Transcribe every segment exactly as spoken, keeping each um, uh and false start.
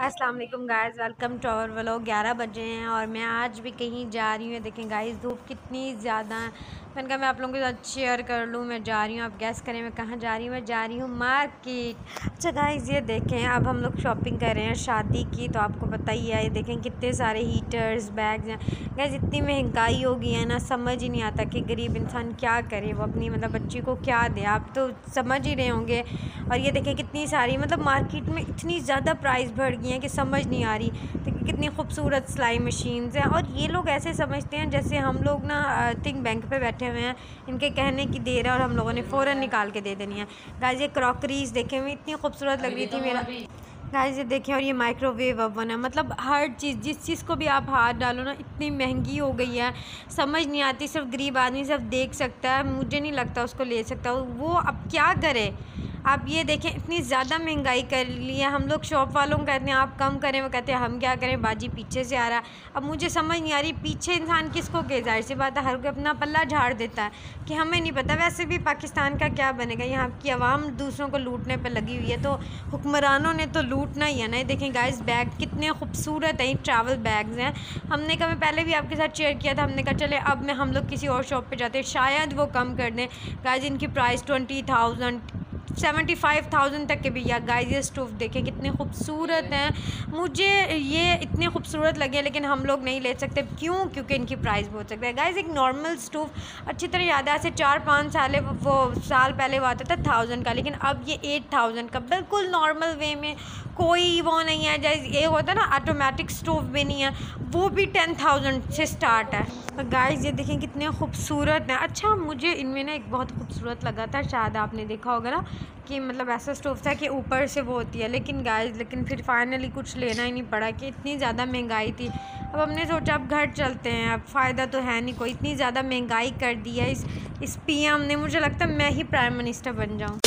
अस्सलाम वालेकुम guys, welcome to our vlog. ग्यारह बजे हैं और मैं आज भी कहीं जा रही हूँ। देखें गाइस, धूप कितनी ज़्यादा है। मैंने कहा मैं आप लोगों के साथ शेयर कर लूँ। मैं जा रही हूँ, आप गैस करें मैं कहाँ जा रही हूँ। मैं जा रही हूँ मार्केट। अच्छा गाइस, ये देखें, अब हम लोग शॉपिंग कर रहे हैं शादी की, तो आपको पता ही है। ये देखें कितने सारे हीटर्स, बैग्स हैं। गाइस, इतनी महंगाई हो गई है ना, समझ ही नहीं आता कि गरीब इंसान क्या करे, वो अपनी मतलब बच्ची को क्या दे। आप तो समझ ही रहे होंगे। और ये देखें कितनी सारी मतलब मार्केट में इतनी ज़्यादा प्राइस बढ़ गई हैं कि समझ नहीं आ रही। देखिए कितनी खूबसूरत सिलाई मशीन्स हैं। और ये लोग ऐसे समझते हैं जैसे हम लोग ना थिंक बैंक पे बैठे हुए हैं, इनके कहने की देर है और हम लोगों ने फ़ौरन निकाल के दे देनी है। गाइस, ये क्रॉकरीज देखें हुए इतनी खूबसूरत लग रही थी मेरा। गाइस, ये देखें, और ये माइक्रोवेव ओवन है। मतलब हर चीज़, जिस चीज़ को भी आप हाथ डालो ना, इतनी महंगी हो गई है, समझ नहीं आती। सिर्फ गरीब आदमी सिर्फ देख सकता है, मुझे नहीं लगता उसको ले सकता। वो अब क्या करे। आप ये देखें, इतनी ज़्यादा महंगाई कर ली है। हम लोग शॉप वालों को कहते हैं आप कम करें, वो कहते हैं हम क्या करें, बाजी पीछे से आ रहा है। अब मुझे समझ नहीं आ रही पीछे इंसान किसको के, जाहिर सी बात है हर कोई अपना पल्ला झाड़ देता है कि हमें नहीं पता। वैसे भी पाकिस्तान का क्या बनेगा, यहाँ की आवाम दूसरों को लूटने पर लगी हुई है, तो हुक्मरानों ने तो लूटना ही है ना। देखें गाइस, बैग कितने खूबसूरत हैं, ट्रैवल बैग्स हैं। हमने कभी पहले भी आपके साथ शेयर किया था। हमने कहा चले अब मैं हम लोग किसी और शॉप पे जाते हैं, शायद वो कम कर दें। गाइस, इनकी price twenty thousand seventy five thousand तक के भी। या गाइस, ये स्टोव देखें कितने खूबसूरत हैं। मुझे ये इतने खूबसूरत लगे, लेकिन हम लोग नहीं ले सकते। क्यों? क्योंकि इनकी प्राइस बहुत सकता है। गाइस, एक नॉर्मल स्टोव अच्छी तरह याद है, ऐसे चार पाँच साल वो साल पहले वो आता था थाउजेंड का, लेकिन अब ये एट थाउजेंड का बिल्कुल नॉर्मल वे में। कोई वो नहीं है जैसे ये होता है ना, ऑटोमेटिक स्टोव भी नहीं है, वो भी टेन थाउजेंड से स्टार्ट है। तो गाइस, ये देखें कितने खूबसूरत हैं। अच्छा, मुझे इनमें ना एक बहुत खूबसूरत लगा था, शायद आपने देखा होगा ना, कि मतलब ऐसा स्टोव था कि ऊपर से वो होती है। लेकिन गाइस, लेकिन फिर फाइनली कुछ लेना ही नहीं पड़ा कि इतनी ज़्यादा महंगाई थी। अब हमने सोचा अब घर चलते हैं, अब फ़ायदा तो है नहीं कोई, इतनी ज़्यादा महंगाई कर दी है इस इस पीएम ने। मुझे लगता है मैं ही प्राइम मिनिस्टर बन जाऊँ।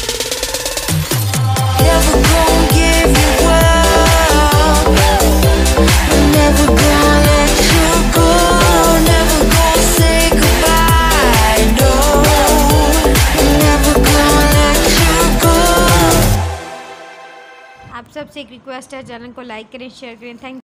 आप सबसे एक रिक्वेस्ट है, चैनल को लाइक करें, शेयर करें। थैंक